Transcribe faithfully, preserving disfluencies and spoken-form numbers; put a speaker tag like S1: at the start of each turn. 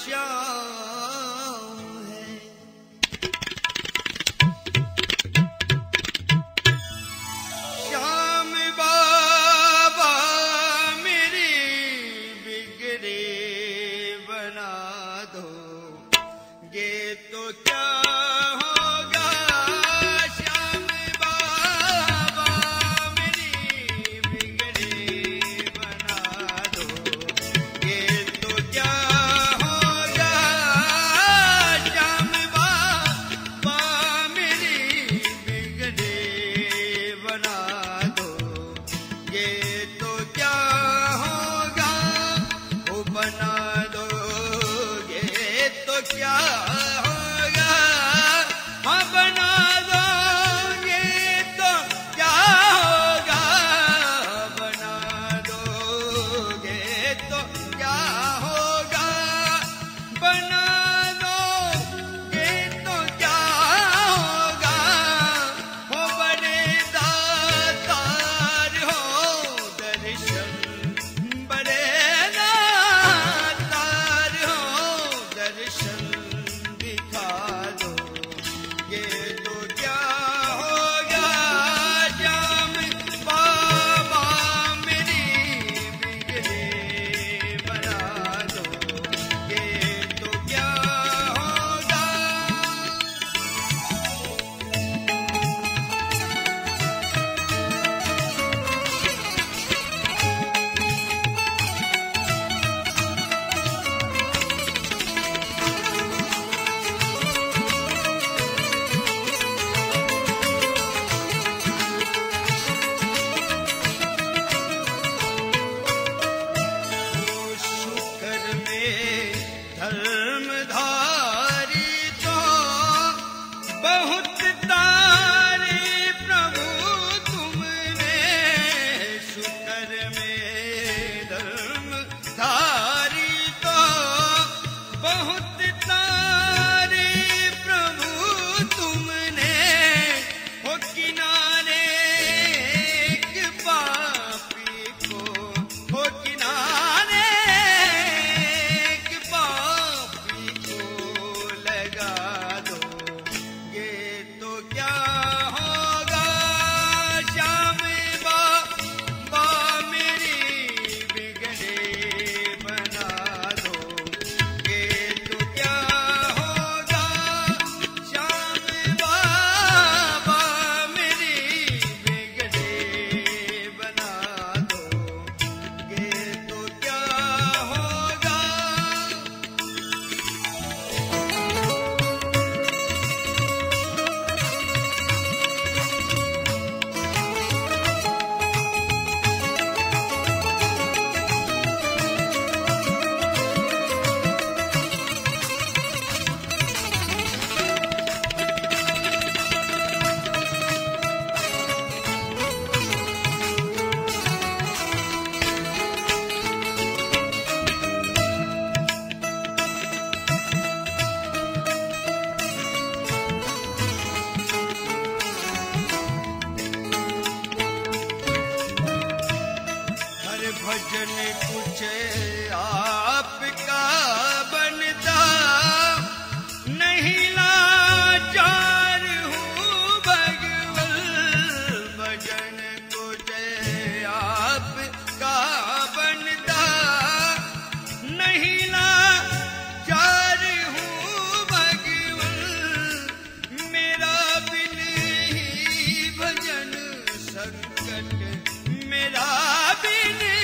S1: श्याम है। श्याम बाबा मेरी बिगड़े बना दो, ये तो क्या होगा। श्याम बाबा मेरी बिगड़े बना दो, ये तो क्या होगा। श्याम बाबा मेरी बिगड़े बना दो, ये तो क्या होगा। वो बना दो, ये तो क्या होगा। हाँ बना दो, ये तो क्या होगा। बना दो, ये तो क्या होगा। बना दो, ये तो क्या होगा। हो बड़े दातार हो दर्शन, बड़े दातार हो दर्शन दिखा दो, ये तो क्या होगा। श्याम बाबा मेरी बिगड़े बना दो, ये तो क्या होगा। शुक्र में धर्मधारी तो बहुत तारे प्रभु तुमने। शुक्र में धर्मधारी तो बहुत तारे प्रभु तुमने। हो किनारे एक पापी को, हो किनारे एक पापी को लगा दो, ये तो क्या होगा। श्याम बाबा मेरी बिगड़े बना दो, ये तो क्या होगा। श्याम बाबा मेरी बिगड़े बना दो, ये तो क्या होगा। हर भजन कुछ आपका बनता, नहीं लाचार हूँ भगवल। भजन कुछ आपका बनता, नहीं लाचार हूँ भगवल। मेरा बिन ही भजन संकट, मेरा बिन